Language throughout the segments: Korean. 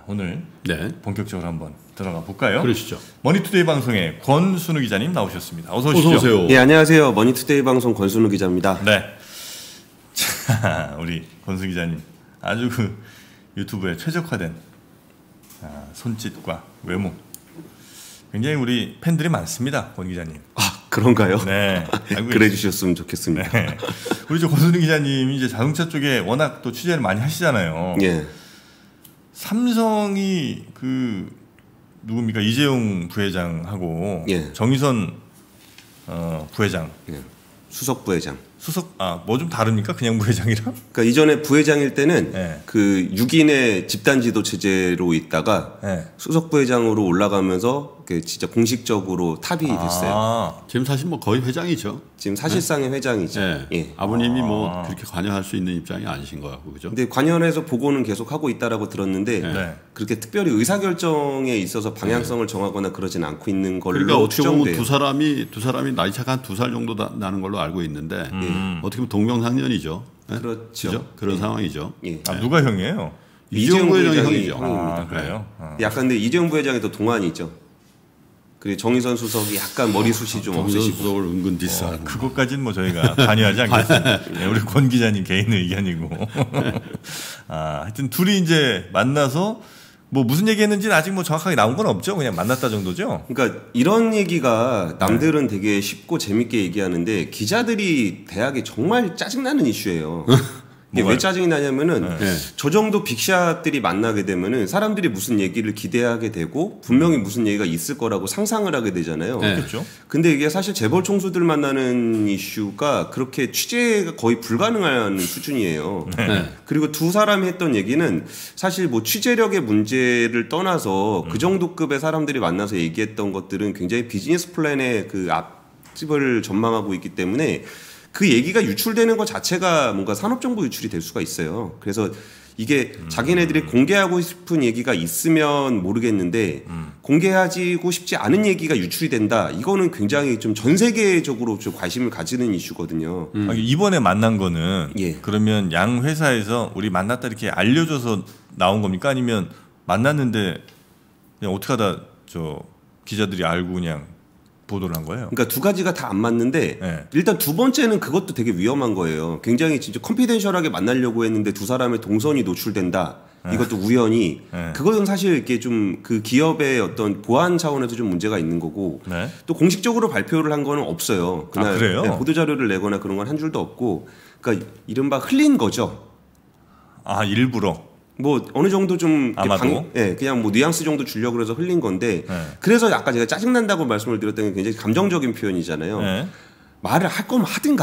오늘 네. 본격적으로 한번 들어가 볼까요? 그러시죠. 머니투데이 방송에 권순우 기자님 나오셨습니다. 어서 오십시오. 어서 오세요. 예, 안녕하세요. 머니투데이 방송 권순우 기자입니다. 네. 자, 우리 권순우 기자님 아주 그 유튜브에 최적화된 손짓과 외모. 굉장히 우리 팬들이 많습니다, 권 기자님. 아, 그런가요? 네. 그래 주셨으면 좋겠습니다. 네. 우리 저 권순우 기자님이 이제 자동차 쪽에 워낙 또 취재를 많이 하시잖아요. 예. 삼성이 그 누굽니까 이재용 부회장하고 예. 정의선 부회장, 예. 수석 부회장. 수석 뭐 좀 다릅니까? 그냥 부회장이랑? 그러니까 이전에 부회장일 때는 네. 그 6인의 집단 지도 체제로 있다가 네. 수석 부회장으로 올라가면서 진짜 공식적으로 탑이 됐어요. 지금 사실 뭐 거의 회장이죠. 지금 사실상의 회장이죠. 네. 예. 아버님이 뭐 그렇게 관여할 수 있는 입장이 아니신 것 같고 그죠? 근데 관여해서 보고는 계속 하고 있다라고 들었는데 네. 그렇게 특별히 의사결정에 있어서 방향성을 정하거나 그러진 않고 있는 걸로 그러니까 어떻게 보면 추정돼요. 두 사람이 나이 차가 한 2살 정도 나는 걸로 알고 있는데 어떻게 보면 동명상련이죠. 네? 그렇죠. 그죠? 그런 상황이죠. 예. 누가 형이에요? 이재용 부회장이 부회장이 형이죠. 형입니다. 그래요? 약간 근데 이재용 부회장이 더 동안이죠. 그리고 정의선 수석이 약간 머리숱이 좀 없으시고. 수석을 은근 디스하는. 그것까지는 뭐 저희가 관여하지 않겠습니다. 네, 우리 권 기자님 개인 의견이고. 하여튼 둘이 이제 만나서 뭐 무슨 얘기했는지는 아직 뭐 정확하게 나온 건 없죠. 그냥 만났다 정도죠. 그러니까 이런 얘기가 남들은 되게 쉽고 재밌게 얘기하는데 기자들이 대학에 정말 짜증나는 이슈예요. 이게 왜 짜증이 나냐면은 저 정도 빅샷들이 만나게 되면은 사람들이 무슨 얘기를 기대하게 되고 분명히 무슨 얘기가 있을 거라고 상상을 하게 되잖아요. 그렇죠. 근데 이게 사실 재벌 총수들 만나는 이슈가 그렇게 취재가 거의 불가능한 수준이에요. 그리고 두 사람이 했던 얘기는 사실 뭐 취재력의 문제를 떠나서 그 정도 급의 사람들이 만나서 얘기했던 것들은 굉장히 비즈니스 플랜의 그 앞집을 전망하고 있기 때문에 그 얘기가 유출되는 것 자체가 뭔가 산업정보 유출이 될 수가 있어요. 그래서 이게 자기네들이 공개하고 싶은 얘기가 있으면 모르겠는데 공개하고 싶지 않은 얘기가 유출이 된다. 이거는 굉장히 좀 전 세계적으로 좀 관심을 가지는 이슈거든요. 이번에 만난 거는 예. 그러면 양 회사에서 우리 만났다 이렇게 알려줘서 나온 겁니까? 아니면 만났는데 그냥 어떻게 하다 저 기자들이 알고 그냥 보도를 한 거예요? 그러니까 두 가지가 다 안 맞는데 네. 일단 두 번째는 그것도 되게 위험한 거예요. 굉장히 진짜 컨피덴셜하게 만나려고 했는데 두 사람의 동선이 노출된다. 이것도 우연히 그것은 사실 이렇게 좀 그 기업의 어떤 보안 차원에서 좀 문제가 있는 거고 네. 또 공식적으로 발표를 한 거는 없어요. 그날 그래요? 네, 보도 자료를 내거나 그런 건 한 줄도 없고 그러니까 이른바 흘린 거죠. 일부러. 뭐 어느 정도 좀 아마도? 그냥 뭐 뉘앙스 정도 주려고 그래서 흘린 건데 그래서 아까 제가 짜증난다고 말씀을 드렸던 게 굉장히 감정적인 표현이잖아요. 네. 말을 할 거면 하든가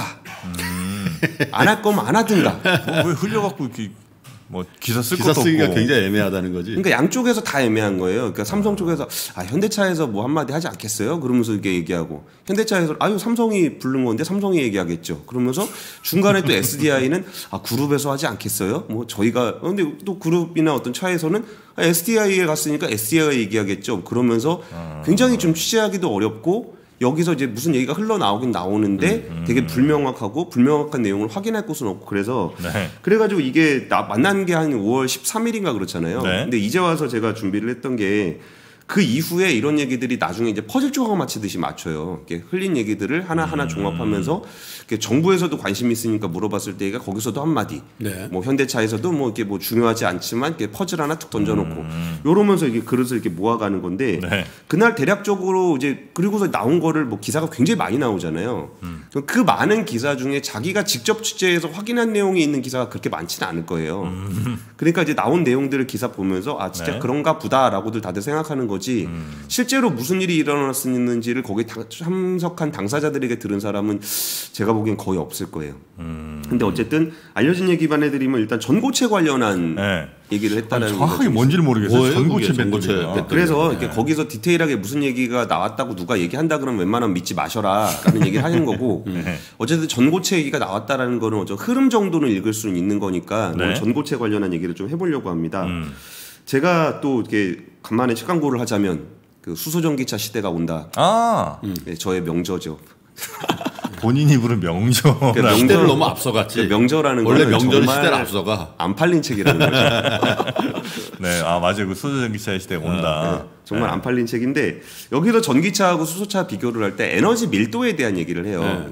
안 할 거면 안 하든가. 왜 흘려갖고 이렇게 뭐 기사 쓸 기사 것도 쓰기가 없고. 굉장히 애매하다는 거지. 그러니까 양쪽에서 다 애매한 거예요. 그러니까 삼성 쪽에서 현대차에서 뭐 한마디 하지 않겠어요? 그러면서 이렇게 얘기하고 현대차에서 삼성이 부른 건데 삼성이 얘기하겠죠. 그러면서 중간에 또 SDI는 그룹에서 하지 않겠어요? 뭐 저희가 근데 또 그룹이나 어떤 차에서는 SDI에 갔으니까 SDI가 얘기하겠죠. 그러면서 굉장히 좀 취재하기도 어렵고 여기서 이제 무슨 얘기가 흘러나오긴 나오는데 되게 불명확한 내용을 확인할 곳은 없고 그래서 그래가지고 이게 만난 게 한 5월 13일인가 그렇잖아요. 네. 근데 이제 와서 제가 준비를 했던 게 그 이후에 이런 얘기들이 나중에 이제 퍼즐 조각 맞히듯이 맞춰요. 이렇게 흘린 얘기들을 하나하나 종합하면서 이렇게 정부에서도 관심이 있으니까 물어봤을 때가 거기서도 한마디. 네. 뭐 현대차에서도 뭐 이렇게 뭐 중요하지 않지만 이렇게 퍼즐 하나 툭 던져놓고 이러면서 이게 그릇을 이렇게 모아가는 건데 그날 대략적으로 이제 그리고서 나온 거를 뭐 기사가 굉장히 많이 나오잖아요. 그 많은 기사 중에 자기가 직접 취재해서 확인한 내용이 있는 기사가 그렇게 많지는 않을 거예요. 그러니까 이제 나온 내용들을 기사 보면서 진짜 그런가 보다라고들 다들 생각하는 거지 실제로 무슨 일이 일어났었는지를 거기에 참석한 당사자들에게 들은 사람은 제가 보기엔 거의 없을 거예요. 근데 어쨌든 알려진 얘기만 해드리면 일단 전고체 관련한 얘기를 했다는 정확하게 뭔지를 모르겠어요. 전고체 그래서 이렇게 거기서 디테일하게 무슨 얘기가 나왔다고 누가 얘기한다 그러면 웬만하면 믿지 마셔라라는 얘기를 하는 거고 어쨌든 전고체 얘기가 나왔다라는 거는 흐름 정도는 읽을 수는 있는 거니까 전고체 관련한 얘기를 좀 해보려고 합니다. 제가 또 이렇게 간만에 측광고를 하자면 그 수소전기차 시대가 온다. 아, 네, 저의 명저죠. 본인이 부른 명저라고. 그러니까 시대를 너무 앞서갔지. 그러니까 명저라는 원래 거는 명절은 정말 시대를 앞서가. 안 팔린 책이라는 거죠. 네, 아 맞아요. 그 수소 전기차의 시대가 온다. 네, 정말 안 팔린 책인데 여기서 전기차하고 수소차 비교를 할 때 에너지 밀도에 대한 얘기를 해요.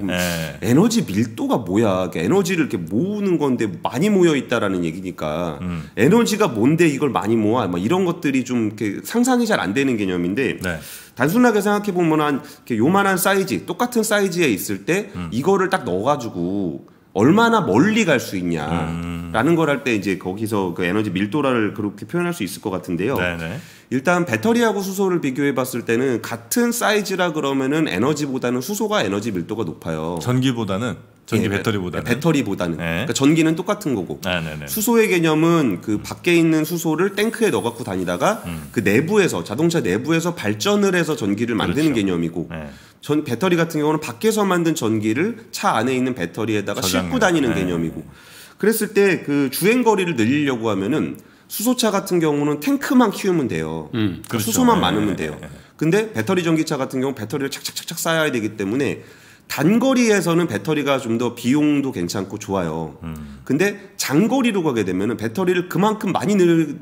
에너지 밀도가 뭐야? 에너지를 이렇게 모으는 건데 많이 모여 있다라는 얘기니까 에너지가 뭔데 이걸 많이 모아? 막 이런 것들이 좀 이렇게 상상이 잘 안 되는 개념인데 네. 단순하게 생각해 보면 한 이렇게 요만한 사이즈, 똑같은 사이즈에 있을 때 이거를 딱 넣어가지고 얼마나 멀리 갈 수 있냐라는 걸 할 때 이제 거기서 그 에너지 밀도를 그렇게 표현할 수 있을 것 같은데요. 네네. 일단 배터리하고 수소를 비교해 봤을 때는 같은 사이즈라 그러면은 에너지보다는 수소가 에너지 밀도가 높아요. 전기보다는 전기 배터리보다는. 배터리보다는. 네. 그러니까 전기는 똑같은 거고. 네네네. 수소의 개념은 그 밖에 있는 수소를 탱크에 넣어 갖고 다니다가 그 내부에서 자동차 내부에서 발전을 해서 전기를 만드는 그렇죠. 개념이고. 네. 전 배터리 같은 경우는 밖에서 만든 전기를 차 안에 있는 배터리에다가 저장을. 싣고 다니는 네. 개념이고. 그랬을 때 그 주행 거리를 늘리려고 하면은 수소차 같은 경우는 탱크만 키우면 돼요. 그렇죠. 수소만 네. 많으면 돼요. 근데 배터리 전기차 같은 경우 배터리를 착착착착 쌓아야 되기 때문에 단거리에서는 배터리가 좀 더 비용도 괜찮고 좋아요. 근데 장거리로 가게 되면은 배터리를 그만큼 많이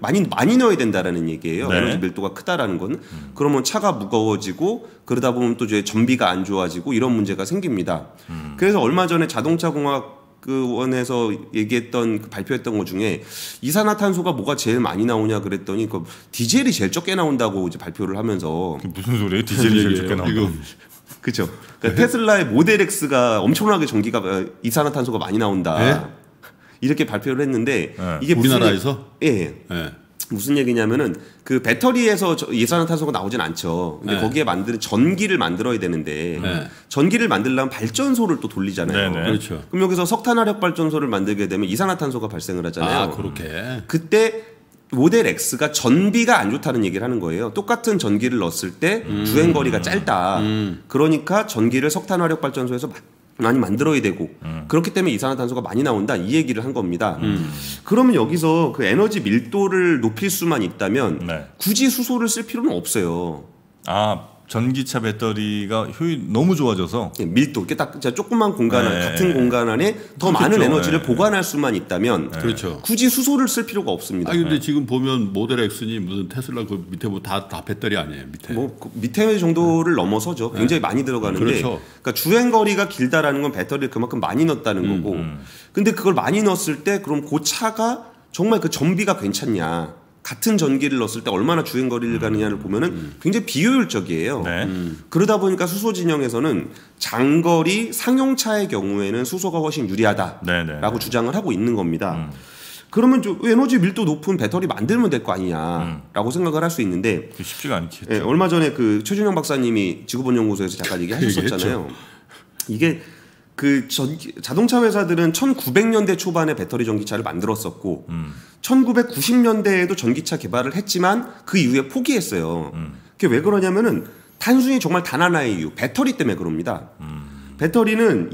넣어야 된다라는 얘기예요. 네. 에너지 밀도가 크다라는 거는. 그러면 차가 무거워지고 그러다 보면 또 이제 전비가 안 좋아지고 이런 문제가 생깁니다. 그래서 얼마 전에 자동차 공학 그 원에서 얘기했던 발표했던 것 중에 이산화탄소가 뭐가 제일 많이 나오냐 그랬더니 그 디젤이 제일 적게 나온다고 이제 발표를 하면서 무슨 소리예요? 디젤이 제일 적게 나온다. 그렇죠. 그러니까 테슬라의 모델 X가 엄청나게 이산화탄소가 많이 나온다. 네? 이렇게 발표를 했는데 네. 이게 우리나라에서? 예. 네. 무슨 얘기냐면은 그 배터리에서 이산화탄소가 나오진 않죠. 근데 네. 거기에 만드는 전기를 만들어야 되는데 네. 전기를 만들려면 발전소를 또 돌리잖아요. 네네. 그렇죠. 그럼 여기서 석탄화력 발전소를 만들게 되면 이산화탄소가 발생을 하잖아요. 아, 그렇게. 그때 모델 X가 전비가 안 좋다는 얘기를 하는 거예요. 똑같은 전기를 넣었을 때 주행 거리가 짧다. 그러니까 전기를 석탄화력 발전소에서 많이 만들어야 되고 그렇기 때문에 이산화탄소가 많이 나온다 이 얘기를 한 겁니다. 그러면 여기서 그 에너지 밀도를 높일 수만 있다면 네. 굳이 수소를 쓸 필요는 없어요. 아 전기차 배터리가 효율 너무 좋아져서 밀도 이렇게 딱 조그만 공간 네. 같은 공간 안에 더 그렇겠죠. 많은 에너지를 네. 보관할 수만 있다면 그렇죠. 굳이 수소를 쓸 필요가 없습니다. 아 근데 지금 보면 모델 X니 무슨 테슬라 그 밑에 뭐 다 배터리 아니에요 밑에. 뭐 밑에 정도를 넘어서죠. 굉장히 많이 들어가는데, 그렇죠. 그러니까 주행 거리가 길다라는 건 배터리를 그만큼 많이 넣었다는 거고. 근데 그걸 많이 넣었을 때 그럼 그 차가 정말 그 전비가 괜찮냐? 같은 전기를 넣었을 때 얼마나 주행 거리를 가느냐를 보면은 굉장히 비효율적이에요. 네. 그러다 보니까 수소 진영에서는 장거리 상용차의 경우에는 수소가 훨씬 유리하다라고 네네. 주장을 하고 있는 겁니다. 그러면 좀 에너지 밀도 높은 배터리 만들면 될 거 아니냐라고 생각을 할 수 있는데 그게 쉽지가 않겠죠. 예, 얼마 전에 그 최준영 박사님이 지구본연구소에서 잠깐 얘기하셨었잖아요. 이게 그 자동차 회사들은 1900년대 초반에 배터리 전기차를 만들었었고 1990년대에도 전기차 개발을 했지만 그 이후에 포기했어요. 그게 왜 그러냐면은 단순히 정말 단 하나의 이유, 배터리 때문에 그럽니다. 배터리는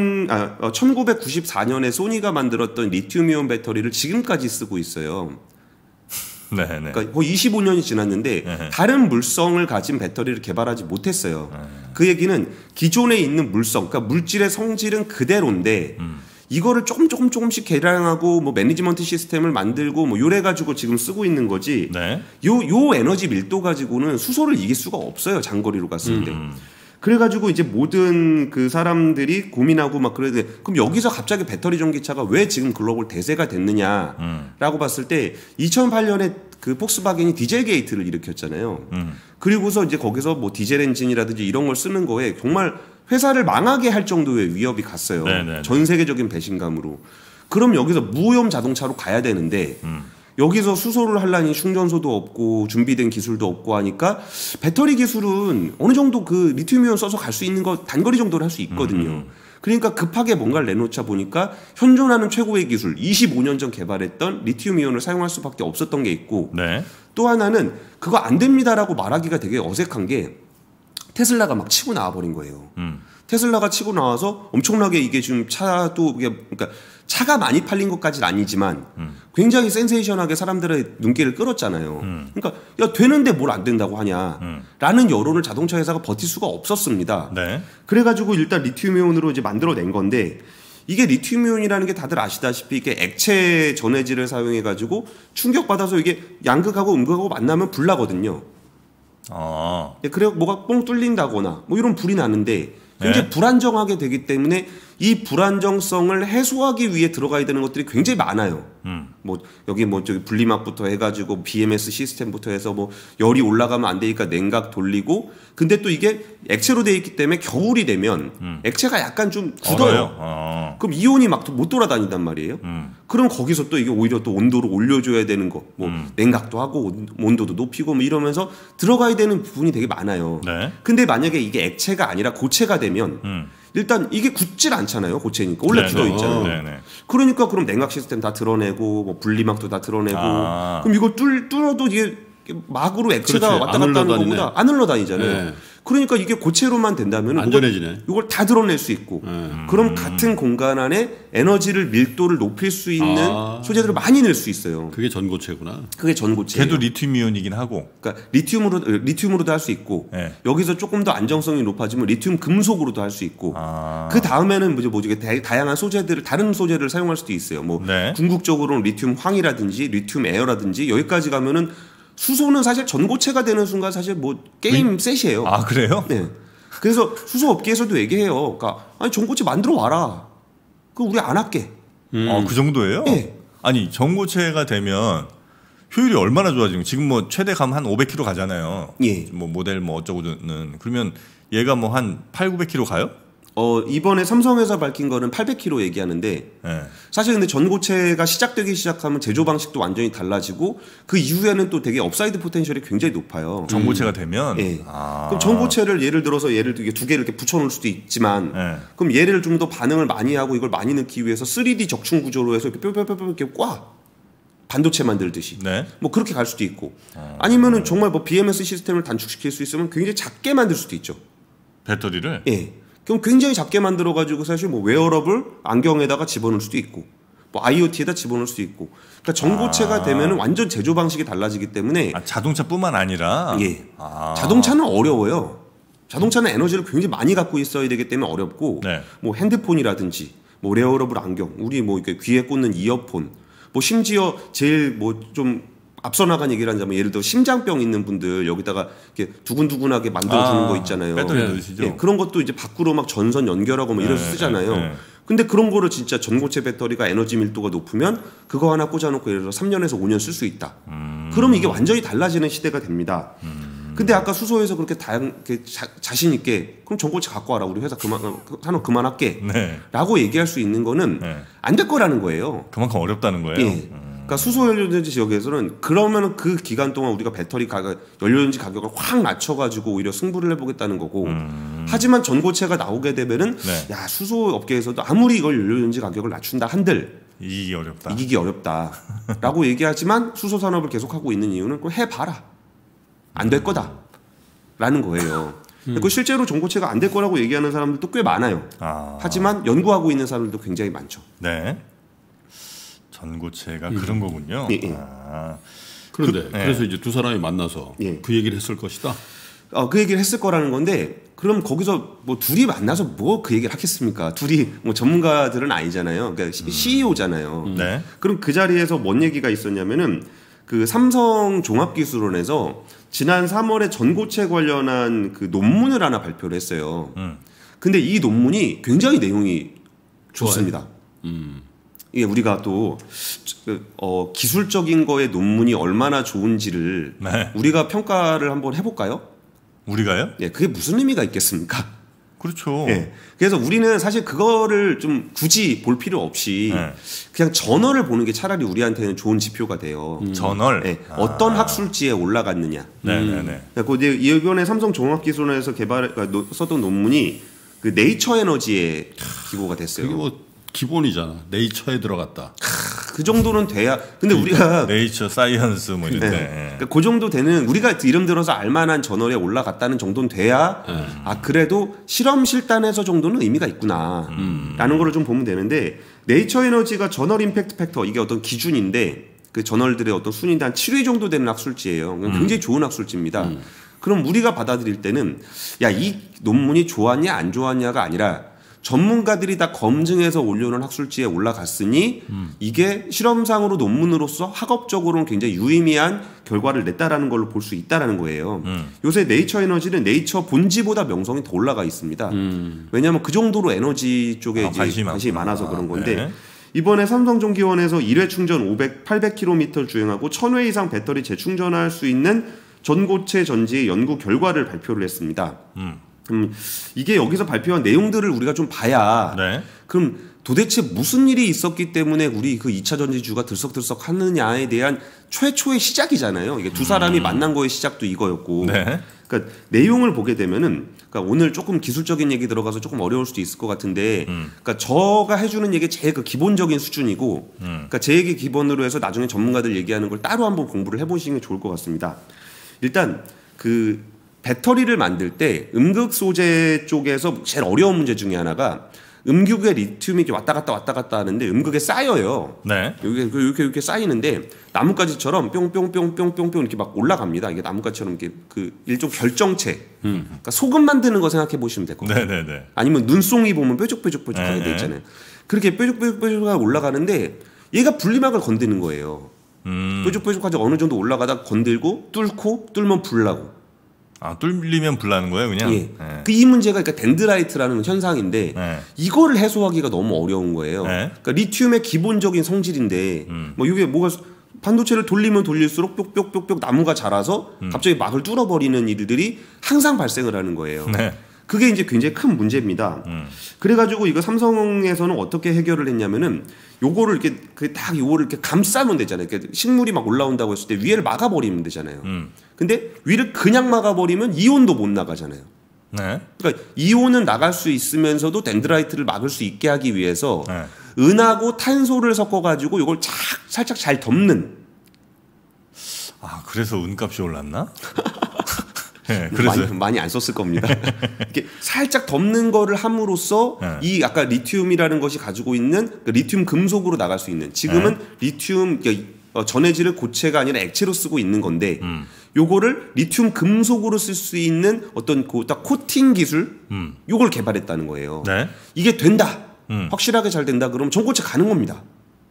1994년에 소니가 만들었던 리튬이온 배터리를 지금까지 쓰고 있어요. 네네. 그러니까 거의 25년이 지났는데 네. 다른 물성을 가진 배터리를 개발하지 못했어요. 그 얘기는 기존에 있는 물성, 그러니까 물질의 성질은 그대로인데 이거를 조금씩 개량하고 뭐 매니지먼트 시스템을 만들고 뭐 요래 가지고 지금 쓰고 있는 거지. 네. 요 에너지 밀도 가지고는 수소를 이길 수가 없어요. 장거리로 갔을 때. 그래가지고 이제 모든 그 사람들이 고민하고 막 그래야 돼. 그럼 여기서 갑자기 배터리 전기차가 왜 지금 글로벌 대세가 됐느냐라고 봤을 때 2008년에 그 폭스바겐이 디젤 게이트를 일으켰잖아요. 그리고서 이제 거기서 뭐 디젤 엔진이라든지 이런 걸 쓰는 거에 정말 회사를 망하게 할 정도의 위협이 갔어요. 네네네. 전 세계적인 배신감으로. 그럼 여기서 무오염 자동차로 가야 되는데 여기서 수소를 하려니 충전소도 없고 준비된 기술도 없고 하니까 배터리 기술은 어느 정도 그 리튬이온 써서 갈 수 있는 거 단거리 정도를 할 수 있거든요. 그러니까 급하게 뭔가를 내놓자 보니까 현존하는 최고의 기술 25년 전 개발했던 리튬이온을 사용할 수밖에 없었던 게 있고 네. 또 하나는 그거 안 됩니다라고 말하기가 되게 어색한 게 테슬라가 막 치고 나와버린 거예요. 테슬라가 치고 나와서 엄청나게 이게 지금 차도 그러니까 차가 많이 팔린 것까지는 아니지만 굉장히 센세이션하게 사람들의 눈길을 끌었잖아요. 그러니까 야 되는데 뭘 안 된다고 하냐라는 여론을 자동차 회사가 버틸 수가 없었습니다. 네. 그래가지고 일단 리튬이온으로 이제 만들어낸 건데 이게 리튬이온이라는 게 다들 아시다시피 이게 액체 전해질을 사용해가지고 충격받아서 이게 양극하고 음극하고 만나면 불 나거든요. 그래 뭐가 뻥 뚫린다거나 뭐 이런 불이 나는데 굉장히 불안정하게 되기 때문에 이 불안정성을 해소하기 위해 들어가야 되는 것들이 굉장히 많아요. 뭐 여기 뭐 저기 분리막부터 해가지고 BMS 시스템부터 해서 뭐 열이 올라가면 안 되니까 냉각 돌리고 근데 또 이게 액체로 돼 있기 때문에 겨울이 되면 액체가 약간 좀 굳어요. 그럼 이온이 막 못 돌아다닌단 말이에요. 그럼 거기서 또 이게 오히려 또 온도를 올려줘야 되는 거, 뭐 냉각도 하고 온도도 높이고 뭐 이러면서 들어가야 되는 부분이 되게 많아요. 네. 근데 만약에 이게 액체가 아니라 고체가 되면 일단 이게 굳질 않잖아요. 고체니까 원래 굳어 있잖아요. 그러니까 그럼 냉각 시스템 다 드러내고 뭐 분리막도 다 드러내고 그럼 이걸 뚫어도 이게 막으로 액체가 그렇지. 왔다 갔다 하는 것보다 안 흘러다니잖아요. 네. 그러니까 이게 고체로만 된다면 안전해지네. 이걸 다 드러낼 수 있고 그럼 같은 공간 안에 에너지를 밀도를 높일 수 있는 소재들을 많이 낼 수 있어요. 그게 전고체구나. 그게 전고체예요. 걔도 리튬이온이긴 하고. 그러니까 리튬으로도 할 수 있고 네. 여기서 조금 더 안정성이 높아지면 리튬 금속으로도 할 수 있고 그 다음에는 뭐지 다양한 소재들을 다른 소재를 사용할 수도 있어요. 뭐 네. 궁극적으로는 리튬 황이라든지 리튬 에어라든지 여기까지 가면은 수소는 사실 전고체가 되는 순간 사실 뭐 게임 셋이에요. 아 그래요? 네. 그래서 수소 업계에서도 얘기해요. 그러니까 아니 전고체 만들어 와라. 그 우리 안 할게. 그 정도예요? 네. 아니 전고체가 되면 효율이 얼마나 좋아지는? 지금 뭐 최대 가면 한 500km 가잖아요. 예. 뭐 모델 뭐 어쩌고는 그러면 얘가 뭐 한 800-900km 가요? 이번에 삼성에서 밝힌 거는 800km 얘기하는데 네. 사실 근데 전고체가 시작되기 시작하면 제조 방식도 완전히 달라지고 그 이후에는 또 되게 업사이드 포텐셜이 굉장히 높아요. 전고체가 되면. 네. 그럼 전고체를 예를 들어서 두 개를 이렇게 붙여놓을 수도 있지만 그럼 얘를 좀 더 반응을 많이 하고 이걸 많이 넣기 위해서 3D 적충 구조로 해서 이렇게 뼈뼈뼈 이렇게 꽉 반도체 만들듯이 네. 뭐 그렇게 갈 수도 있고 아니면은 정말 뭐 BMS 시스템을 단축시킬 수 있으면 굉장히 작게 만들 수도 있죠. 배터리를. 예. 그럼 굉장히 작게 만들어가지고 사실 뭐 웨어러블 안경에다가 집어넣을 수도 있고 뭐 IoT에다 집어넣을 수도 있고 그러니까 전고체가 되면은 완전 제조 방식이 달라지기 때문에 자동차뿐만 아니라. 예. 자동차는 어려워요. 자동차는 에너지를 굉장히 많이 갖고 있어야 되기 때문에 어렵고 네. 뭐 핸드폰이라든지 뭐 웨어러블 안경 우리 뭐 이렇게 귀에 꽂는 이어폰 뭐 심지어 제일 뭐 좀 앞서 나간 얘기를 하자면 예를 들어 심장병 있는 분들 여기다가 이렇게 두근두근하게 만들어주는 거 있잖아요. 배터리 넣으시죠. 예, 그런 것도 이제 밖으로 막 전선 연결하고 뭐 이래서 쓰잖아요. 근데 그런 거를 진짜 전고체 배터리가 에너지 밀도가 높으면 그거 하나 꽂아놓고 예를 들어 3년에서 5년 쓸 수 있다. 그러면 이게 완전히 달라지는 시대가 됩니다. 근데 아까 수소에서 그렇게 자신 있게 그럼 전고체 갖고 와라 우리 회사 산업 그만할게 라고 얘기할 수 있는 거는 안 될 거라는 거예요. 그만큼 어렵다는 거예요. 예. 그러니까 수소 연료전지 지역에서는 그러면 그 기간 동안 우리가 배터리 연료전지 가격을 확 낮춰가지고 오히려 승부를 해보겠다는 거고 하지만 전고체가 나오게 되면은 야 수소 업계에서도 아무리 이걸 연료전지 가격을 낮춘다 한들 이기기 어렵다라고 얘기하지만 수소 산업을 계속하고 있는 이유는 그걸 해봐라 안 될 거다라는 거예요. 그 실제로 전고체가 안 될 거라고 얘기하는 사람들도 꽤 많아요. 하지만 연구하고 있는 사람들도 굉장히 많죠. 네. 전고체가 그런 거군요. 예. 그런데 그래서 이제 두 사람이 만나서 그 얘기를 했을 것이다. 그 얘기를 했을 거라는 건데 그럼 거기서 뭐 둘이 만나서 뭐 그 얘기를 하겠습니까? 둘이 뭐 전문가들은 아니잖아요. 그러니까 CEO잖아요. 네. 그럼 그 자리에서 뭔 얘기가 있었냐면은 그 삼성 종합기술원에서 지난 3월에 전고체 관련한 그 논문을 하나 발표를 했어요. 근데 이 논문이 굉장히 내용이 좋습니다. 이게 우리가 또 기술적인 거에 논문이 얼마나 좋은지를 우리가 평가를 한번 해볼까요? 우리가요? 예, 그게 무슨 의미가 있겠습니까? 그렇죠. 예. 그래서 우리는 사실 그거를 좀 굳이 볼 필요 없이 그냥 저널을 보는 게 차라리 우리한테는 좋은 지표가 돼요. 저널? 예. 어떤 학술지에 올라갔느냐. 네네네. 이제 이번에 삼성 종합기술원에서 썼던 논문이 그 네이처 에너지에 기고가 됐어요. 그게 뭐 기본이잖아. 네이처에 들어갔다. 그 정도는 돼야. 근데 우리가 네이처 사이언스 뭐 이런데. 그러니까 그 정도 되는 우리가 이름 들어서 알만한 저널에 올라갔다는 정도는 돼야 그래도 실험실단에서 정도는 의미가 있구나라는 거를 좀 보면 되는데 네이처 에너지가 저널 임팩트 팩터 이게 어떤 기준인데 그 저널들의 어떤 순위인데 한 7위 정도 되는 학술지예요. 굉장히 좋은 학술지입니다. 그럼 우리가 받아들일 때는 야, 이 논문이 좋았냐 안 좋았냐가 아니라 전문가들이 다 검증해서 올려놓은 학술지에 올라갔으니 이게 실험상으로 논문으로서 학업적으로는 굉장히 유의미한 결과를 냈다라는 걸로 볼 수 있다라는 거예요. 요새 네이처 에너지는 네이처 본지보다 명성이 더 올라가 있습니다. 왜냐하면 그 정도로 에너지 쪽에 이제 관심이 많아서 그런 건데 네. 이번에 삼성전기원에서 1회 충전 800km 주행하고 1000회 이상 배터리 재충전할 수 있는 전고체 전지의 연구 결과를 발표를 했습니다. 이게 여기서 발표한 내용들을 우리가 좀 봐야 네. 그럼 도대체 무슨 일이 있었기 때문에 우리 그 2차 전지주가 들썩들썩 하느냐에 대한 최초의 시작이잖아요. 이게 두 사람이 만난 거의 시작도 이거였고. 네. 그러니까 내용을 보게 되면은 그러니까 오늘 조금 기술적인 얘기 들어가서 조금 어려울 수도 있을 것 같은데 그러니까 저가 해주는 얘기 제일 그 기본적인 수준이고 그러니까 제 얘기 기본으로 해서 나중에 전문가들 얘기하는 걸 따로 한번 공부를 해보시는 게 좋을 것 같습니다. 일단 그 배터리를 만들 때 음극 소재 쪽에서 제일 어려운 문제 중에 하나가 음극에 리튬이 왔다 갔다 하는데 음극에 쌓여요. 네. 이렇게 쌓이는데 나뭇가지처럼 뿅뿅뿅뿅뿅뿅 이렇게 막 올라갑니다. 이게 나뭇가지처럼 이렇게 그 일종 결정체. 그러니까 소금 만드는 거 생각해 보시면 될 것 같아요. 네네네. 아니면 눈송이 보면 뾰족하게 돼 있잖아요. 그렇게 뾰족하게 올라가는데 얘가 분리막을 건드는 거예요. 뾰족하게 어느 정도 올라가다 건들고 뚫으면 불나고. 아, 뚫리면 불나는 거예요, 그냥? 예. 네. 이 문제가 그러니까 덴드라이트라는 현상인데 네. 이거를 해소하기가 너무 어려운 거예요. 네. 그러니까 리튬의 기본적인 성질인데 뭐 이게 뭐가 반도체를 돌리면 돌릴수록 뾱뾱뾱뾱 나무가 자라서 갑자기 막을 뚫어버리는 일들이 항상 발생을 하는 거예요. 네. 그게 이제 굉장히 큰 문제입니다. 그래가지고 이거 삼성에서는 어떻게 해결을 했냐면은 요거를 이렇게 딱 요거를 이렇게 감싸면 되잖아요. 이렇게 식물이 막 올라온다고 했을 때 위에를 막아버리면 되잖아요. 근데 위를 그냥 막아버리면 이온도 못 나가잖아요. 네. 그러니까 이온은 나갈 수 있으면서도 덴드라이트를 막을 수 있게 하기 위해서 네. 은하고 탄소를 섞어가지고 요걸 살짝 잘 덮는. 아, 그래서 은값이 올랐나? 네, 그래서 많이 안 썼을 겁니다. 이렇게 살짝 덮는 거를 함으로써 네. 이 아까 리튬이라는 것이 가지고 있는 리튬 금속으로 나갈 수 있는 지금은 리튬 전해질을 고체가 아니라 액체로 쓰고 있는 건데 요거를 리튬 금속으로 쓸 수 있는 어떤 딱 코팅 기술 요걸 개발했다는 거예요. 네. 이게 된다. 확실하게 잘 된다 그러면 전고체 가는 겁니다.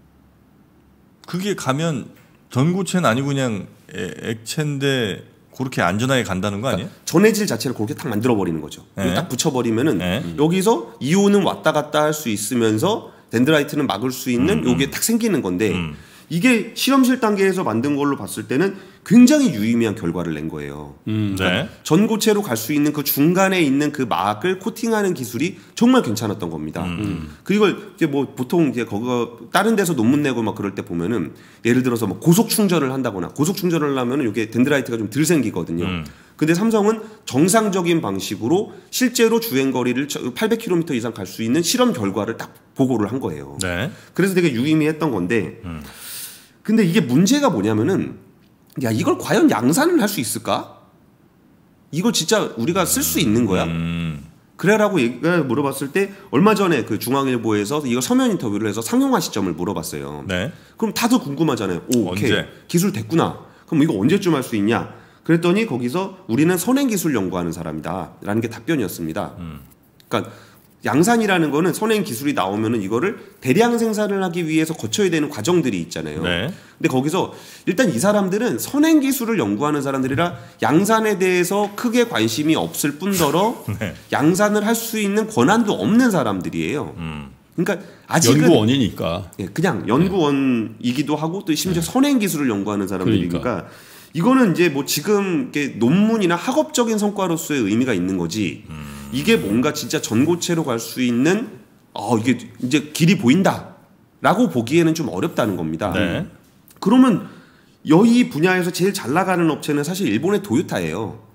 그게 가면 전고체는 아니고 그냥 액체인데 그렇게 안전하게 간다는 거 아니에요? 그러니까 전해질 자체를 그렇게 딱 만들어 버리는 거죠. 네. 딱 붙여버리면은 네. 여기서 이온은 왔다 갔다 할 수 있으면서 덴드라이트는 막을 수 있는 요게 딱 생기는 건데 이게 실험실 단계에서 만든 걸로 봤을 때는 굉장히 유의미한 결과를 낸 거예요. 네. 전고체로 갈 수 있는 그 중간에 있는 그 막을 코팅하는 기술이 정말 괜찮았던 겁니다. 그리고 이제 뭐 보통 이제 거기가 다른 데서 논문 내고 막 그럴 때 보면은 예를 들어서 뭐 고속 충전을 한다거나 고속 충전을 하면은 이게 덴드라이트가 좀 덜 생기거든요. 근데 삼성은 정상적인 방식으로 실제로 주행 거리를 800km 이상 갈 수 있는 실험 결과를 딱 보고를 한 거예요. 네. 그래서 되게 유의미했던 건데 근데 이게 문제가 뭐냐면은 야 이걸 과연 양산을 할 수 있을까? 이걸 진짜 우리가 쓸 수 있는 거야? 그래라고 얘가 물어봤을 때 얼마 전에 그 중앙일보에서 이거 서면 인터뷰를 해서 상용화 시점을 물어봤어요. 네. 그럼 다들 궁금하잖아요. 오, 오케이. 언제? 기술 됐구나. 그럼 이거 언제쯤 할 수 있냐? 그랬더니 거기서 우리는 선행 기술 연구하는 사람이다라는 게 답변이었습니다. 그러니까 양산이라는 거는 선행 기술이 나오면은 이거를 대량 생산을 하기 위해서 거쳐야 되는 과정들이 있잖아요. 네. 근데 거기서 일단 이 사람들은 선행 기술을 연구하는 사람들이라 양산에 대해서 크게 관심이 없을 뿐더러 네. 양산을 할 수 있는 권한도 없는 사람들이에요. 그러니까 아직은 연구원이니까. 그냥 연구원이기도 하고 또 심지어 선행 기술을 연구하는 사람들이니까 이거는 이제 뭐 지금 이렇게 논문이나 학업적인 성과로서의 의미가 있는 거지. 이게 뭔가 진짜 전고체로 갈 수 있는 이게 이제 길이 보인다라고 보기에는 좀 어렵다는 겁니다. 네. 그러면 이 분야에서 제일 잘 나가는 업체는 사실 일본의 도요타예요.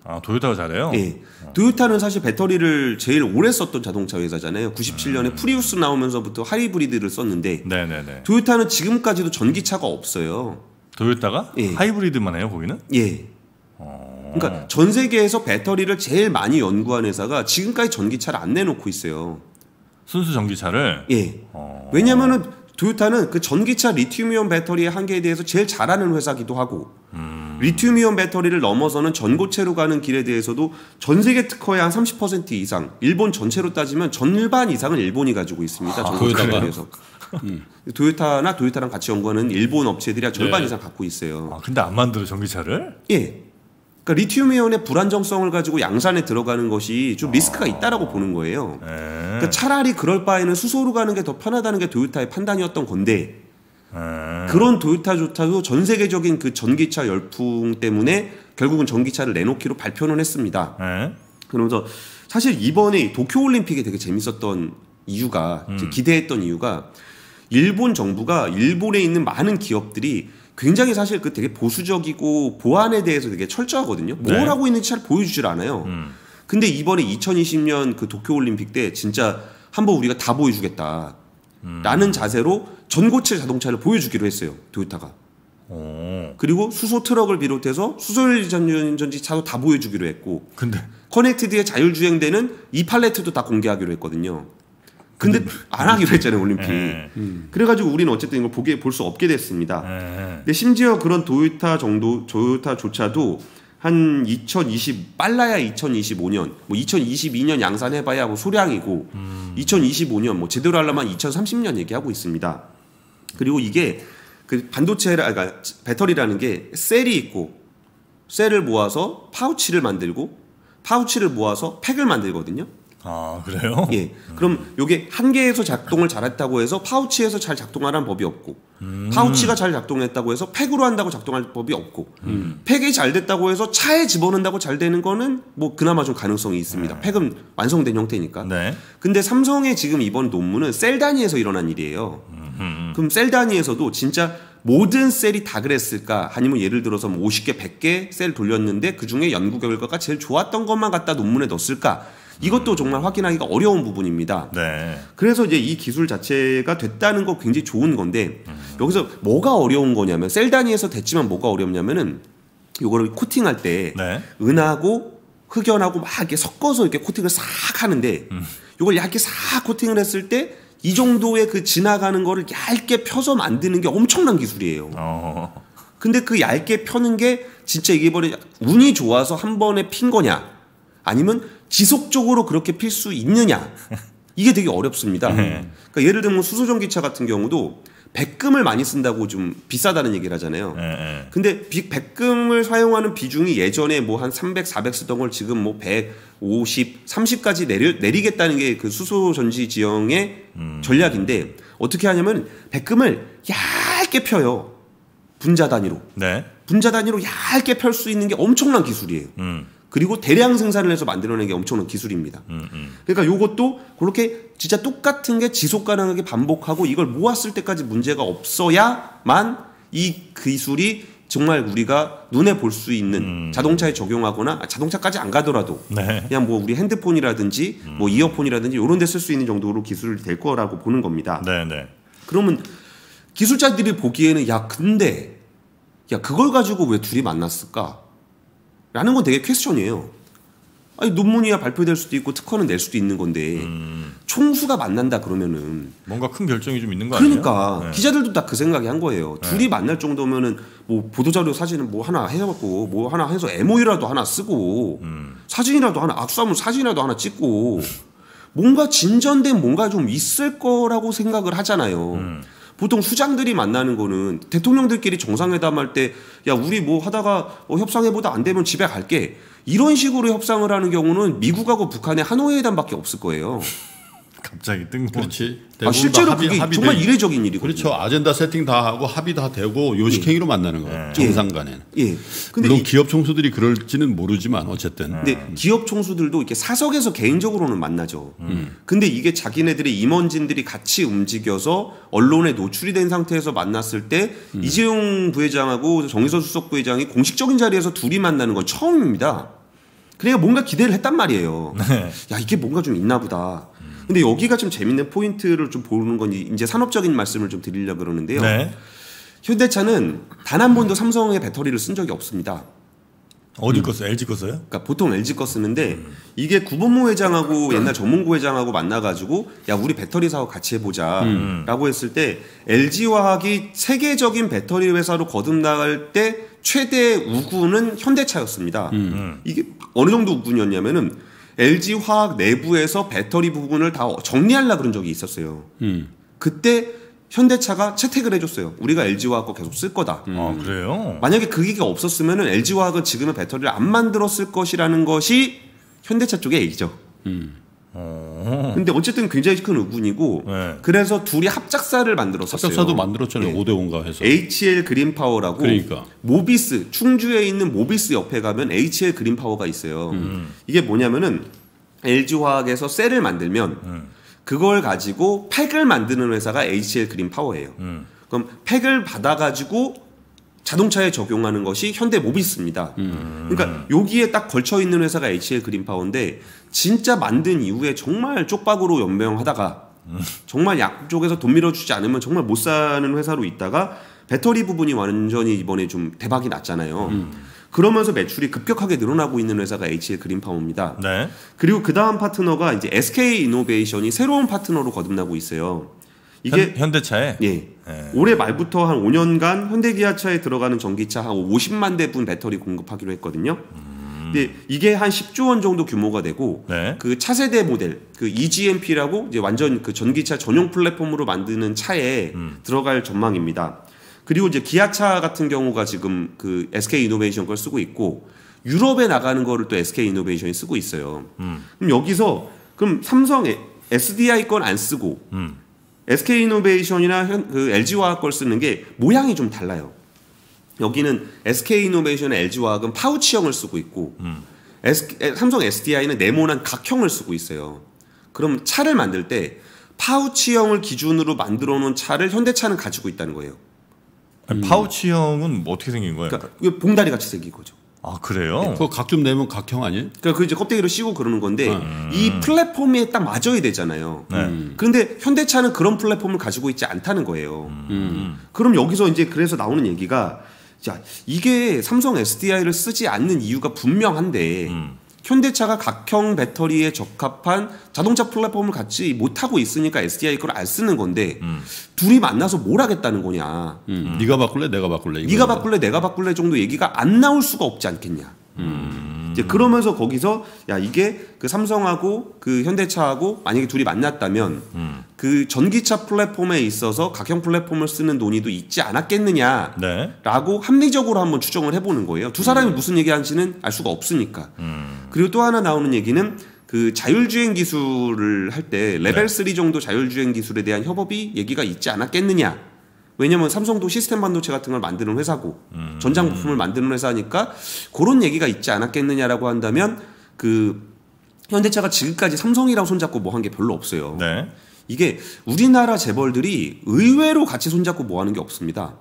아, 도요타가 잘해요? 예. 도요타는 사실 배터리를 제일 오래 썼던 자동차 회사잖아요. 97년에 프리우스 나오면서부터 하이브리드를 썼는데 네네네. 도요타는 지금까지도 전기차가 없어요. 도요타가 예. 하이브리드만 해요, 거기는? 예. 그러니까 전 세계에서 배터리를 제일 많이 연구한 회사가 지금까지 전기차를 안 내놓고 있어요. 순수 전기차를? 예. 왜냐면은 도요타는 그 전기차 리튬이온 배터리의 한계에 대해서 제일 잘하는 회사기도 하고 리튬이온 배터리를 넘어서는 전고체로 가는 길에 대해서도 전 세계 특허의 한 30% 이상, 일본 전체로 따지면 전반 이상은 일본이 가지고 있습니다. 전고체에 대해서. 도요타랑 같이 연구하는 일본 업체들이 절반 이상 갖고 있어요. 아, 근데 안 만들어 전기차를? 예. 그러니까 리튬이온의 불안정성을 가지고 양산에 들어가는 것이 좀 리스크가 있다라고 보는 거예요. 그러니까 차라리 그럴 바에는 수소로 가는 게 더 편하다는 게 도요타의 판단이었던 건데 그런 도요타조차도 전 세계적인 그 전기차 열풍 때문에 결국은 전기차를 내놓기로 발표는 했습니다. 그러면서 사실 이번에 도쿄올림픽이 되게 재밌었던 이유가 기대했던 이유가 일본 정부가 일본에 있는 많은 기업들이 굉장히 사실 그 되게 보수적이고 보안에 대해서 되게 철저하거든요. 뭘 하고 있는지 잘 보여주질 않아요. 근데 이번에 2020년 그 도쿄올림픽 때 진짜 한번 우리가 다 보여주겠다. 라는 자세로 전고체 자동차를 보여주기로 했어요. 도요타가. 그리고 수소 트럭을 비롯해서 수소열 전지차도 다 보여주기로 했고 근데 커넥티드의 자율주행되는 이 팔레트도 다 공개하기로 했거든요. 근데 안 하기로 했잖아요, 올림픽. 그래가지고 우리는 어쨌든 이걸 볼 수 없게 됐습니다. 근데 심지어 그런 도요타조차도 한 2020 빨라야 2025년, 뭐 2022년 양산해봐야 뭐 소량이고 2025년 뭐 제대로 하려면 2030년 얘기하고 있습니다. 그리고 이게 그 그러니까 배터리라는 게 셀이 있고 셀을 모아서 파우치를 만들고 파우치를 모아서 팩을 만들거든요. 아, 그래요? 예. 그럼 요게 한 개에서 작동을 잘했다고 해서 파우치에서 잘 작동하라는 법이 없고 파우치가 잘 작동했다고 해서 팩으로 한다고 작동할 법이 없고 팩이 잘 됐다고 해서 차에 집어넣는다고 잘 되는 거는 뭐 그나마 좀 가능성이 있습니다. 팩은 완성된 형태니까. 네. 근데 삼성의 지금 이번 논문은 셀 단위에서 일어난 일이에요. 그럼 셀 단위에서도 진짜 모든 셀이 다 그랬을까? 아니면 예를 들어서 뭐 50개, 100개 셀 돌렸는데 그중에 연구 결과가 제일 좋았던 것만 갖다 논문에 넣었을까? 이것도 정말 확인하기가 어려운 부분입니다. 네. 그래서 이제 이 기술 자체가 됐다는 거 굉장히 좋은 건데 여기서 뭐가 어려운 거냐면 셀 단위에서 됐지만 뭐가 어렵냐면은 요거를 코팅할 때 네. 은하고 흑연하고 막 이렇게 섞어서 이렇게 코팅을 싹 하는데 요걸 얇게 싹 코팅을 했을 때 이 정도의 그 지나가는 거를 얇게 펴서 만드는 게 엄청난 기술이에요. 근데 그 얇게 펴는 게 진짜 이게 뭐래 운이 좋아서 한 번에 핀 거냐 아니면 지속적으로 그렇게 필 수 있느냐 이게 되게 어렵습니다. 그러니까 예를 들면 수소전기차 같은 경우도 백금을 많이 쓴다고 좀 비싸다는 얘기를 하잖아요. 근데 백금을 사용하는 비중이 예전에 뭐 한 300, 400 쓰던 걸 지금 뭐 150, 30까지 내리겠다는 게 그 수소전지 지형의 전략인데 어떻게 하냐면 백금을 얇게 펴요. 분자 단위로. 네. 분자 단위로 얇게 펼 수 있는 게 엄청난 기술이에요. 그리고 대량 생산을 해서 만들어내는 게 엄청난 기술입니다. 그러니까 요것도 그렇게 진짜 똑같은 게 지속 가능하게 반복하고 이걸 모았을 때까지 문제가 없어야만 이 기술이 정말 우리가 눈에 볼 수 있는 자동차에 적용하거나 자동차까지 안 가더라도 네. 그냥 뭐 우리 핸드폰이라든지 뭐 이어폰이라든지 이런 데 쓸 수 있는 정도로 기술이 될 거라고 보는 겁니다. 네, 네. 그러면 기술자들이 보기에는 야 근데 야 그걸 가지고 왜 둘이 만났을까? 라는 건 되게 퀘스천이에요. 아니 논문이야 발표될 수도 있고 특허는 낼 수도 있는 건데 총수가 만난다 그러면은 뭔가 큰 결정이 좀 있는 거 아니에요? 그러니까 네. 기자들도 다 그 생각이 한 거예요. 둘이 만날 정도면은 뭐 보도자료 사진은 뭐 하나 해갖고 뭐 하나 해서 MOU라도 하나 쓰고 사진이라도 하나 악수하면 사진이라도 하나 찍고 뭔가 진전된 뭔가 좀 있을 거라고 생각을 하잖아요. 보통 수장들이 만나는 거는 대통령들끼리 정상회담할 때 야 우리 뭐 하다가 협상해보다 안 되면 집에 갈게 이런 식으로 협상을 하는 경우는 미국하고 북한의 하노이 회담밖에 없을 거예요. 갑자기 뜬금. 그렇지. 실제로 그게 정말 이례적인 일이거든요. 그렇죠. 아젠다 세팅 다 하고 합의 다 되고 요식행위로 만나는 거예요. 정상 간에는. 예. 근데 물론 기업 총수들이 그럴지는 모르지만 어쨌든. 근데 기업 총수들도 이렇게 사석에서 개인적으로는 만나죠. 근데 이게 자기네들의 임원진들이 같이 움직여서 언론에 노출이 된 상태에서 만났을 때 이재용 부회장하고 정의선 수석 부회장이 공식적인 자리에서 둘이 만나는 건 처음입니다. 그러니까 뭔가 기대를 했단 말이에요. 네. 야, 이게 뭔가 좀 있나 보다. 근데 여기가 좀 재밌는 포인트를 좀 보는 건 이제 산업적인 말씀을 좀 드리려고 그러는데요. 네. 현대차는 단 한 번도 삼성의 배터리를 쓴 적이 없습니다. 어디 거 써요? LG 거 써요? 그러니까 보통 LG 거 쓰는데 이게 구본모 회장하고 옛날 전문구 회장하고 만나가지고 야, 우리 배터리 사업 같이 해보자라고 했을 때 LG화학이 세계적인 배터리 회사로 거듭나갈 때 최대 우군은 현대차였습니다. 이게 어느 정도 우군이었냐면은 LG화학 내부에서 배터리 부분을 다 정리하려고 그런 적이 있었어요. 그때 현대차가 채택을 해줬어요. 우리가 LG화학 거 계속 쓸 거다. 아, 그래요? 만약에 그 얘기가 없었으면은 LG화학은 지금의 배터리를 안 만들었을 것이라는 것이 현대차 쪽의 얘기죠. 근데 어쨌든 굉장히 큰 의군이고 네. 그래서 둘이 합작사를 만들었었어요. 합작사도 만들었잖아요. 5대5인가 해서. HL 그린파워라고 그러니까. 모비스, 충주에 있는 모비스 옆에 가면 HL 그린파워가 있어요. 이게 뭐냐면은 LG화학에서 셀을 만들면 그걸 가지고 팩을 만드는 회사가 HL 그린파워예요. 그럼 팩을 받아가지고 자동차에 적용하는 것이 현대 모비스입니다. 그러니까 여기에 딱 걸쳐 있는 회사가 HL 그린파워인데 진짜 만든 이후에 정말 쪽박으로 연명하다가 정말 양쪽에서 돈 밀어주지 않으면 정말 못 사는 회사로 있다가 배터리 부분이 완전히 이번에 좀 대박이 났잖아요. 그러면서 매출이 급격하게 늘어나고 있는 회사가 HL 그린파워입니다. 네. 그리고 그 다음 파트너가 이제 SK 이노베이션이 새로운 파트너로 거듭나고 있어요. 이게 현대차에? 예. 올해 말부터 한 5년간 현대기아차에 들어가는 전기차 한 50만 대분 배터리 공급하기로 했거든요. 근데 이게 한 10조 원 정도 규모가 되고 네. 그 차세대 모델 그 EGMP라고 이제 완전 그 전기차 전용 플랫폼으로 만드는 차에 들어갈 전망입니다. 그리고 이제 기아차 같은 경우가 지금 그 SK 이노베이션 걸 쓰고 있고 유럽에 나가는 거를 또 SK 이노베이션이 쓰고 있어요. 그럼 여기서 그럼 삼성 SDI 건 안 쓰고 SK 이노베이션이나 그 LG화학 걸 쓰는 게 모양이 좀 달라요. 여기는 SK 이노베이션의 LG화학은 파우치형을 쓰고 있고 삼성 SDI는 네모난 각형을 쓰고 있어요. 그럼 차를 만들 때 파우치형을 기준으로 만들어 놓은 차를 현대차는 가지고 있다는 거예요. 파우치형은 뭐 어떻게 생긴 거예요? 그러니까 이게 봉다리 같이 생긴 거죠. 아, 그래요? 그거 각 좀 내면 각형 아니에요? 그러니까 그 이제 껍데기로 씌우고 그러는 건데 이 플랫폼에 딱 맞아야 되잖아요. 그런데 현대차는 그런 플랫폼을 가지고 있지 않다는 거예요. 그럼 여기서 이제 그래서 나오는 얘기가 자, 이게 삼성 SDI를 쓰지 않는 이유가 분명한데 현대차가 각형 배터리에 적합한 자동차 플랫폼을 갖지 못하고 있으니까 SDI 걸 안 쓰는 건데 둘이 만나서 뭘 하겠다는 거냐. 네가 바꿀래 내가 바꿀래. 네가 바꿀래 내가 바꿀래 정도 얘기가 안 나올 수가 없지 않겠냐. 이제 그러면서 거기서 야, 이게 그 삼성하고 그 현대차하고 만약에 둘이 만났다면 그 전기차 플랫폼에 있어서 각형 플랫폼을 쓰는 논의도 있지 않았겠느냐라고 네. 합리적으로 한번 추정을 해보는 거예요. 두 사람이 무슨 얘기하는지는 알 수가 없으니까. 그리고 또 하나 나오는 얘기는 그 자율주행 기술을 할 때 레벨 3 정도 자율주행 기술에 대한 협업이 얘기가 있지 않았겠느냐. 왜냐면 삼성도 시스템 반도체 같은 걸 만드는 회사고 전장 부품을 만드는 회사니까 그런 얘기가 있지 않았겠느냐라고 한다면 그 현대차가 지금까지 삼성이랑 손잡고 뭐 한 게 별로 없어요. 네. 이게 우리나라 재벌들이 의외로 같이 손잡고 뭐 하는 게 없습니다.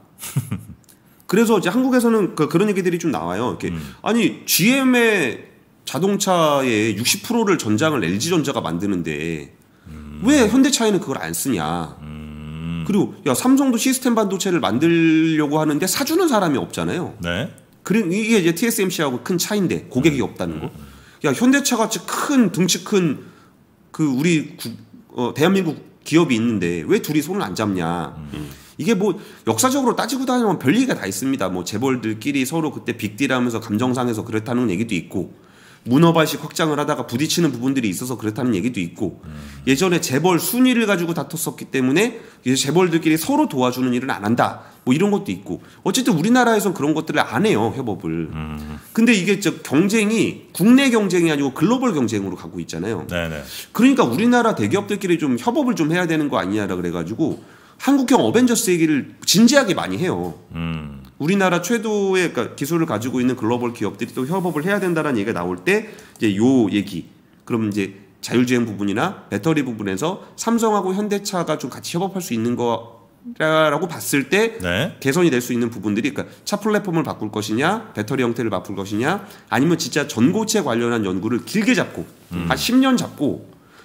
그래서 이제 한국에서는 그런 얘기들이 좀 나와요. 이렇게 아니 GM의 자동차의 60%를 전장을 LG전자가 만드는데 왜 현대차에는 그걸 안 쓰냐. 그리고 야, 삼성도 시스템 반도체를 만들려고 하는데 사주는 사람이 없잖아요. 네. 그리고 이게 이제 TSMC하고 큰 차이인데 고객이 없다는 거. 야, 현대차 같이 큰 덩치 큰 그 우리 대한민국 기업이 있는데 왜 둘이 손을 안 잡냐. 이게 뭐 역사적으로 따지고 다니면 별 얘기가 다 있습니다. 뭐 재벌들끼리 서로 그때 빅딜하면서 감정상해서 그렇다는 얘기도 있고 문어발식 확장을 하다가 부딪히는 부분들이 있어서 그렇다는 얘기도 있고 예전에 재벌 순위를 가지고 다퉜었기 때문에 이제 재벌들끼리 서로 도와주는 일은 안 한다 뭐 이런 것도 있고 어쨌든 우리나라에선 그런 것들을 안 해요 협업을. 근데 이게 경쟁이 국내 경쟁이 아니고 글로벌 경쟁으로 가고 있잖아요. 네네. 그러니까 우리나라 대기업들끼리 좀 협업을 좀 해야 되는 거 아니냐라 그래가지고 한국형 어벤져스 얘기를 진지하게 많이 해요. 우리나라 최고의 그러니까 기술을 가지고 있는 글로벌 기업들이 또 협업을 해야 된다는 얘기가 나올 때 이제 요 얘기. 그럼 이제 자율주행 부분이나 배터리 부분에서 삼성하고 현대차가 좀 같이 협업할 수 있는 거 라고 봤을 때 네. 개선이 될 수 있는 부분들이 그러니까 차 플랫폼을 바꿀 것이냐, 배터리 형태를 바꿀 것이냐, 아니면 진짜 전고체 관련한 연구를 길게 잡고 한 10년 잡고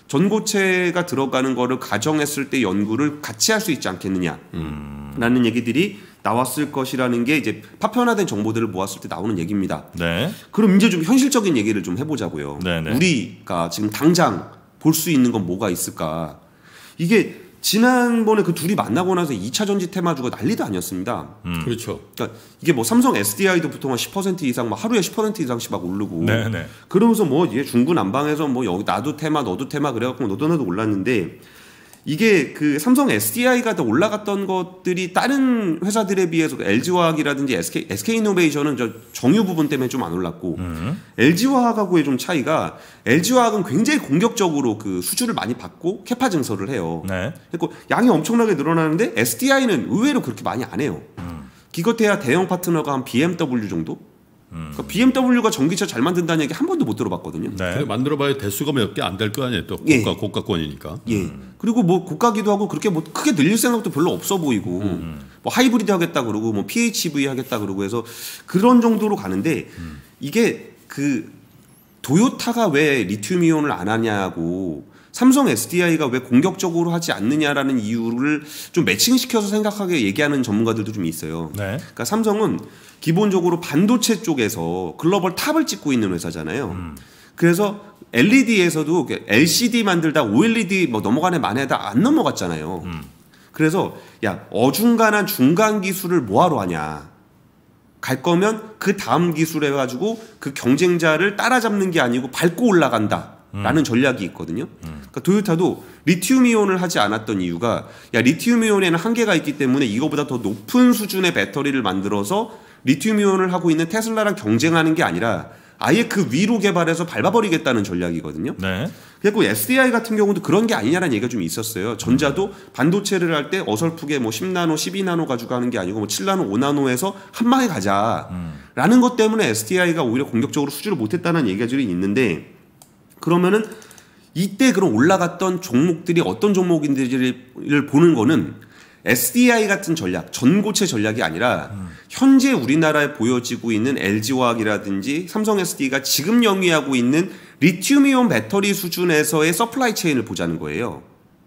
전고체가 들어가는 거를 가정했을 때 연구를 같이 할 수 있지 않겠느냐라는 얘기들이 나왔을 것이라는 게 이제 파편화된 정보들을 모았을 때 나오는 얘기입니다. 네. 그럼 이제 좀 현실적인 얘기를 좀 해보자고요. 네네. 우리가 지금 당장 볼 수 있는 건 뭐가 있을까? 이게 지난번에 그 둘이 만나고 나서 2차 전지 테마주가 난리도 아니었습니다. 그렇죠. 그러니까 이게 뭐 삼성 SDI도 보통 한 10% 이상, 막 하루에 10% 이상씩 막 오르고. 네네. 그러면서 뭐 얘 중구난방에서 뭐 여기 나도 테마, 너도 테마 그래갖고 너도 나도 올랐는데 이게 그 삼성 SDI가 더 올라갔던 것들이 다른 회사들에 비해서 LG화학이라든지 SK이노베이션은 저 정유 부분 때문에 좀 안 올랐고 LG화학하고의 좀 차이가 LG화학은 굉장히 공격적으로 그 수주를 많이 받고 캐파 증설을 해요. 네. 그리고 양이 엄청나게 늘어나는데 SDI는 의외로 그렇게 많이 안 해요. 기껏해야 대형 파트너가 한 BMW 정도? 그러니까 BMW가 전기차 잘 만든다는 얘기 한 번도 못 들어봤거든요. 네. 만들어봐야 대수가 몇 개 안 될 거 아니에요. 또 고가권이니까. 예. 그리고 뭐 고가기도 하고 그렇게 뭐 크게 늘릴 생각도 별로 없어 보이고 뭐 하이브리드 하겠다 그러고 뭐 PHEV 하겠다 그러고 해서 그런 정도로 가는데 이게 그 도요타가 왜 리튬이온을 안 하냐고 삼성 SDI가 왜 공격적으로 하지 않느냐라는 이유를 좀 매칭시켜서 생각하게 얘기하는 전문가들도 좀 있어요. 네. 그러니까 삼성은 기본적으로 반도체 쪽에서 글로벌 탑을 찍고 있는 회사잖아요. 그래서 LED에서도 LCD 만들다 OLED 뭐 넘어가네 마네다 안 넘어갔잖아요. 그래서 야 어중간한 중간 기술을 뭐하러 하냐. 갈 거면 그 다음 기술 해가지고 그 경쟁자를 따라잡는 게 아니고 밟고 올라간다. 라는 전략이 있거든요. 그러니까 도요타도 리튬이온을 하지 않았던 이유가 야 리튬이온에는 한계가 있기 때문에 이거보다 더 높은 수준의 배터리를 만들어서 리튬이온을 하고 있는 테슬라랑 경쟁하는 게 아니라 아예 그 위로 개발해서 밟아버리겠다는 전략이거든요. 네. 그리고 SDI 같은 경우도 그런 게 아니냐라는 얘기가 좀 있었어요. 전자도 반도체를 할 때 어설프게 뭐 10나노, 12나노 가지고 하는 게 아니고 뭐 7나노, 5나노에서 한 방에 가자라는 것 때문에 SDI가 오히려 공격적으로 수주를 못했다는 얘기가 좀 있는데 그러면은 이때 그런 올라갔던 종목들이 어떤 종목인지를 보는 거는 SDI 같은 전략, 전고체 전략이 아니라 현재 우리나라에 보여지고 있는 LG화학이라든지 삼성 SDI가 지금 영위하고 있는 리튬이온 배터리 수준에서의 서플라이 체인을 보자는 거예요.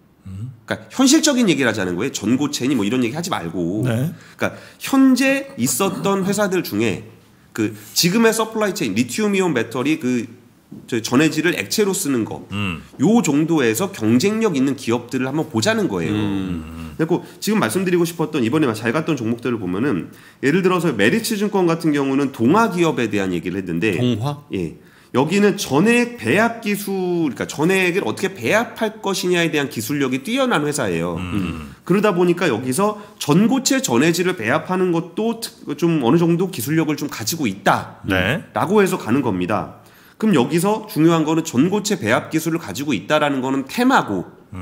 그러니까 현실적인 얘기를 하자는 거예요. 전고체니 뭐 이런 얘기 하지 말고. 네. 그러니까 현재 있었던 회사들 중에 그 지금의 서플라이 체인, 리튬이온 배터리 전해질을 액체로 쓰는 거, 요 정도에서 경쟁력 있는 기업들을 한번 보자는 거예요. 그리고 지금 말씀드리고 싶었던 이번에 잘 갔던 종목들을 보면은 예를 들어서 메리츠증권 같은 경우는 동화 기업에 대한 얘기를 했는데, 동화? 예, 여기는 전해액 배합 기술, 그러니까 전해액을 어떻게 배합할 것이냐에 대한 기술력이 뛰어난 회사예요. 그러다 보니까 여기서 전고체 전해질을 배합하는 것도 좀 어느 정도 기술력을 좀 가지고 있다라고 해서 가는 겁니다. 그럼 여기서 중요한 거는 전고체 배합 기술을 가지고 있다라는 거는 테마고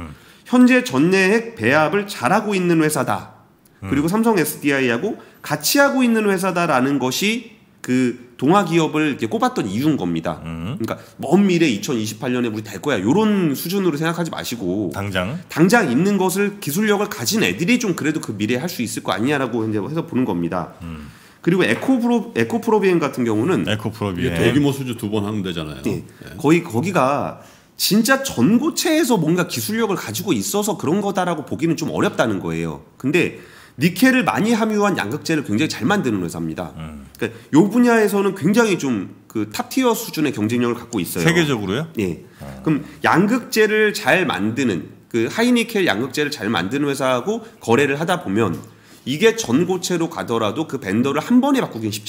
현재 전내핵 배합을 잘하고 있는 회사다. 그리고 삼성 SDI하고 같이 하고 있는 회사다라는 것이 그 동화 기업을 이렇게 꼽았던 이유인 겁니다. 그러니까 먼 미래 2028년에 우리 될 거야. 이런 수준으로 생각하지 마시고 당장 있는 것을 기술력을 가진 애들이 좀 그래도 그 미래에 할 수 있을 거 아니냐라고 이제 해서 보는 겁니다. 그리고 에코프로비엠 같은 경우는 대규모 수주 2번 하면 되잖아요. 네. 거의 거기가 진짜 전고체에서 뭔가 기술력을 가지고 있어서 그런 거다라고 보기는 좀 어렵다는 거예요. 근데 니켈을 많이 함유한 양극재를 굉장히 잘 만드는 회사입니다. 그러니까 이 분야에서는 굉장히 좀 그 탑티어 수준의 경쟁력을 갖고 있어요. 세계적으로요? 예. 그럼 양극재를 잘 만드는 그 하이니켈 양극재를 잘 만드는 회사하고 거래를 하다 보면 이게 전고체로 가더라도 그 벤더를 한 번에 바꾸긴 쉽지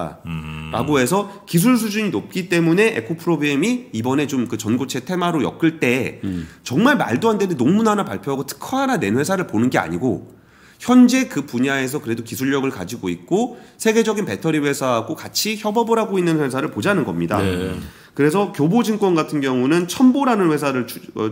않다라고 해서 기술 수준이 높기 때문에 에코프로비엠이 이번에 좀 그 전고체 테마로 엮을 때 정말 말도 안 되는 논문 하나 발표하고 특허 하나 낸 회사를 보는 게 아니고 현재 그 분야에서 그래도 기술력을 가지고 있고 세계적인 배터리 회사하고 같이 협업을 하고 있는 회사를 보자는 겁니다. 네. 그래서 교보증권 같은 경우는 첨보라는 회사를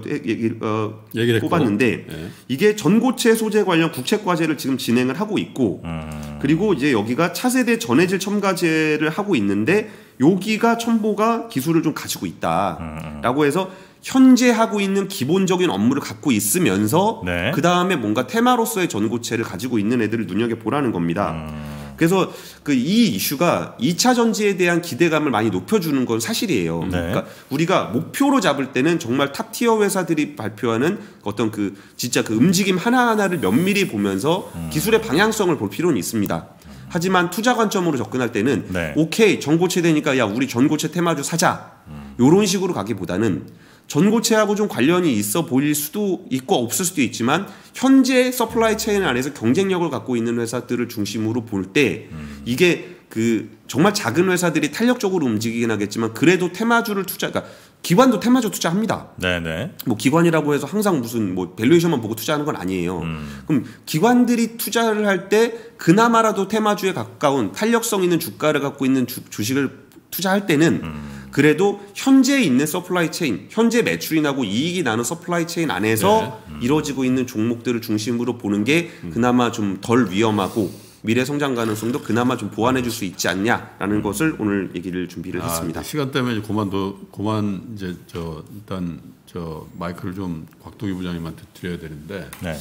꼽았는데 네. 이게 전고체 소재 관련 국책과제를 지금 진행을 하고 있고 그리고 이제 여기가 차세대 전해질 첨가제를 하고 있는데 여기가 첨보가 기술을 좀 가지고 있다라고 해서 현재 하고 있는 기본적인 업무를 갖고 있으면서 네. 그 다음에 뭔가 테마로서의 전고체를 가지고 있는 애들을 눈여겨보라는 겁니다. 그래서 이 이슈가 2차 전지에 대한 기대감을 많이 높여주는 건 사실이에요. 네. 그러니까 우리가 목표로 잡을 때는 정말 탑티어 회사들이 발표하는 어떤 진짜 움직임 하나하나를 면밀히 보면서 기술의 방향성을 볼 필요는 있습니다. 하지만 투자 관점으로 접근할 때는 네. 오케이 전고체 되니까 야 우리 전고체 테마주 사자 이런 식으로 가기보다는 전고체하고 좀 관련이 있어 보일 수도 있고 없을 수도 있지만 현재 서플라이 체인 안에서 경쟁력을 갖고 있는 회사들을 중심으로 볼 때 이게 정말 작은 회사들이 탄력적으로 움직이긴 하겠지만 그래도 테마주를 그러니까 기관도 테마주 투자합니다. 네네. 뭐 기관이라고 해서 항상 무슨 뭐 밸류에이션만 보고 투자하는 건 아니에요. 그럼 기관들이 투자를 할 때 그나마라도 테마주에 가까운 탄력성 있는 주가를 갖고 있는 주식을 투자할 때는 그래도 현재 있는 서플라이 체인, 현재 매출이 나고 이익이 나는 서플라이 체인 안에서 이루어지고 있는 종목들을 중심으로 보는 게 그나마 좀 덜 위험하고 미래 성장 가능성도 그나마 좀 보완해 줄 수 있지 않냐라는 것을 오늘 얘기를 준비를 했습니다. 시간 때문에 그만 이제 일단 마이크를 좀 곽동희 부장님한테 드려야 되는데 네.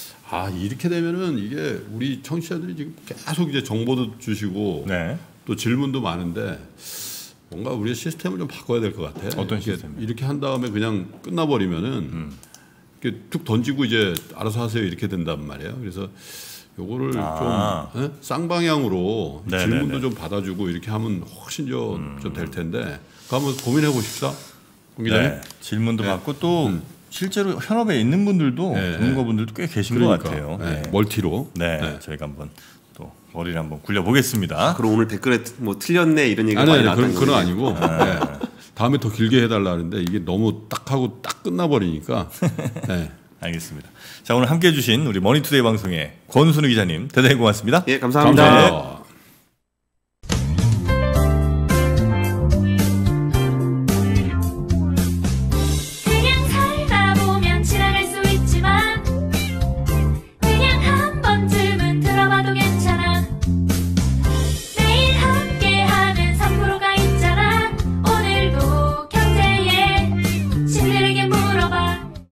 이렇게 되면은 이게 우리 청취자들이 지금 계속 이제 정보도 주시고 네. 또 질문도 많은데 뭔가 우리의 시스템을 좀 바꿔야 될 것 같아. 어떤 시스템? 이렇게 한 다음에 그냥 끝나버리면은 이렇게 툭 던지고 이제 알아서 하세요 이렇게 된단 말이에요. 그래서 요거를 좀 쌍방향으로 질문도 좀 받아주고 이렇게 하면 훨씬 좀 될 텐데 한번 고민해 보십시다. 네. 질문도 받고 또 실제로 현업에 있는 분들도 전문가분들도 꽤 계신 것 같아요. 네. 멀티로. 네. 저희가 한번 또 머리를 한번 굴려보겠습니다. 그럼 오늘 댓글에 뭐 틀렸네 이런 얘기가 많이 나왔던 그건 아니고 다음에 더 길게 해달라는데 이게 너무 딱 하고 딱 끝나버리니까. 네. 알겠습니다. 자, 오늘 함께해 주신 우리 머니투데이 방송의 권순우 기자님 대단히 고맙습니다. 예, 감사합니다. 감사합니다.